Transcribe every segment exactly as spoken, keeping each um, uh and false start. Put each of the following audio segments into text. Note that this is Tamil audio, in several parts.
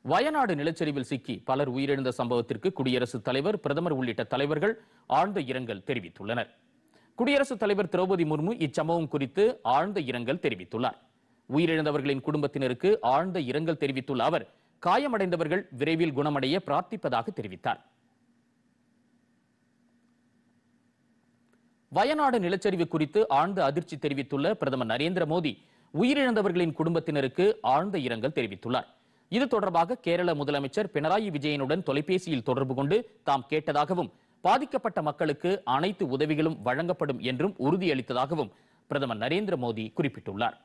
வயநாடு நிலச்சரிவில் சிக்கி பலர் உயிரிழந்த சம்பவத்திற்கு குடியரசுத் தலைவர், பிரதமர் உள்ளிட்ட தலைவர்கள் ஆழ்ந்த இரங்கல் தெரிவித்துள்ளனர். குடியரசுத் தலைவர் திரௌபதி முர்மு இச்சம்பவம் குறித்து ஆழ்ந்த இரங்கல் தெரிவித்துள்ளார். உயிரிழந்தவர்களின் குடும்பத்தினருக்கு ஆழ்ந்த இரங்கல் தெரிவித்துள்ள அவர், காயமடைந்தவர்கள் விரைவில் குணமடைய பிரார்த்திப்பதாக தெரிவித்தார். வயநாடு நிலச்சரிவு குறித்து ஆழ்ந்த அதிர்ச்சி தெரிவித்துள்ள பிரதமர் நரேந்திர மோடி உயிரிழந்தவர்களின் குடும்பத்தினருக்கு ஆழ்ந்த இரங்கல் தெரிவித்துள்ளார். இது தொடர்பாக கேரள முதலமைச்சர் பினராயி விஜயனுடன் தொலைபேசியில் தொடர்பு கொண்டு தாம் கேட்டதாகவும், பாதிக்கப்பட்ட மக்களுக்கு அனைத்து உதவிகளும் வழங்கப்படும் என்றும் உறுதியளித்ததாகவும் பிரதமர் நரேந்திர மோடி குறிப்பிட்டுள்ளார்.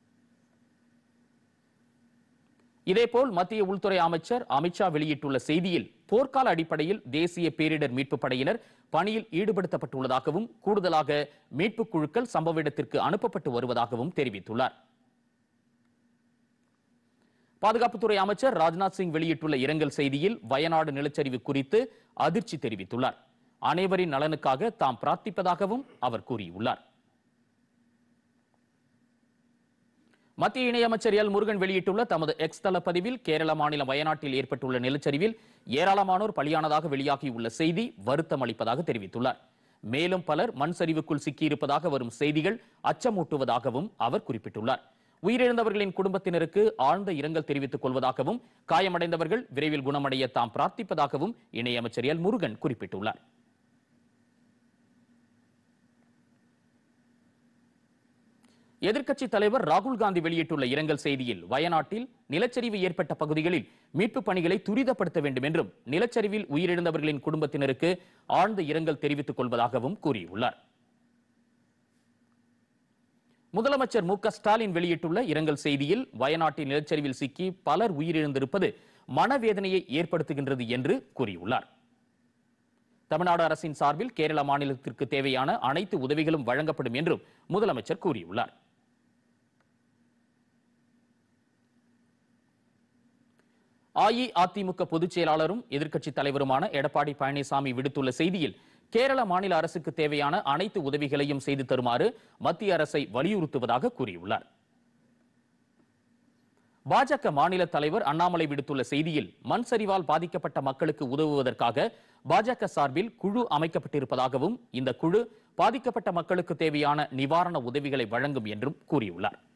இதேபோல் மத்திய உள்துறை அமைச்சர் அமித்ஷா வெளியிட்டுள்ள செய்தியில், போர்க்கால அடிப்படையில் தேசிய பேரிடர் மீட்பு படையினர் பணியில் ஈடுபடுத்தப்பட்டுள்ளதாகவும், கூடுதலாக மீட்புக் குழுக்கள் சம்பவ இடத்திற்கு அனுப்பப்பட்டு வருவதாகவும் தெரிவித்துள்ளார். பாதுகாப்புத்துறை அமைச்சர் ராஜ்நாத் சிங் வெளியிட்டுள்ள இரங்கல் செய்தியில், வயநாடு நிலச்சரிவு குறித்து அதிர்ச்சி தெரிவித்துள்ளார். அனைவரின் நலனுக்காக தாம் பிரார்த்திப்பதாகவும் அவர் கூறியுள்ளார். மத்திய இணையமைச்சர் எல் முருகன் வெளியிட்டுள்ள தமது எக்ஸ் தள பதிவில், கேரள மாநிலம் வயநாட்டில் ஏற்பட்டுள்ள நிலச்சரிவில் ஏராளமானோர் பலியானதாக வெளியாகியுள்ள செய்தி வருத்தம் அளிப்பதாக தெரிவித்துள்ளார். மேலும் பலர் மண் சரிவுக்குள் சிக்கியிருப்பதாக வரும் செய்திகள் அச்சமூட்டுவதாகவும் அவர் குறிப்பிட்டுள்ளார். உயிரிழந்தவர்களின் குடும்பத்தினருக்கு ஆழ்ந்த இரங்கல் தெரிவித்துக் கொள்வதாகவும், காயமடைந்தவர்கள் விரைவில் குணமடைய தாம் பிரார்த்திப்பதாகவும் இணையமைச்சர் எல் முருகன் குறிப்பிட்டுள்ளார். எதிர்க்கட்சித் தலைவர் ராகுல் காந்தி வெளியிட்டுள்ள இரங்கல் செய்தியில், வயநாட்டில் நிலச்சரிவு ஏற்பட்ட பகுதிகளில் மீட்புப் பணிகளை துரிதப்படுத்த வேண்டும் என்றும், நிலச்சரிவில் உயிரிழந்தவர்களின் குடும்பத்தினருக்கு ஆழ்ந்த இரங்கல் தெரிவித்துக் கொள்வதாகவும் கூறியுள்ளார். முதலமைச்சர் மு க ஸ்டாலின் வெளியிட்டுள்ள இரங்கல் செய்தியில், வயநாட்டின் நிலச்சரிவில் சிக்கி பலர் உயிரிழந்திருப்பது மனவேதனையை ஏற்படுத்துகின்றது என்று கூறியுள்ளார். தமிழ்நாடு அரசின் சார்பில் கேரள மாநிலத்திற்கு தேவையான அனைத்து உதவிகளும் வழங்கப்படும் என்றும் முதலமைச்சர் கூறியுள்ளார். அஇஅதிமுக பொதுச் செயலாளரும் எதிர்க்கட்சித் தலைவருமான எடப்பாடி பழனிசாமி விடுத்துள்ள செய்தியில், கேரள மாநில அரசுக்கு தேவையான அனைத்து உதவிகளையும் செய்து தருமாறு மத்திய அரசை வலியுறுத்துவதாக கூறியுள்ளார். பாஜக மாநில தலைவர் அண்ணாமலை விடுத்துள்ள செய்தியில், மண் சரிவால் பாதிக்கப்பட்ட மக்களுக்கு உதவுவதற்காக பாஜக சார்பில் குழு அமைக்கப்பட்டிருப்பதாகவும், இந்த குழு பாதிக்கப்பட்ட மக்களுக்கு தேவையான நிவாரண உதவிகளை வழங்கும் என்றும் கூறியுள்ளார்.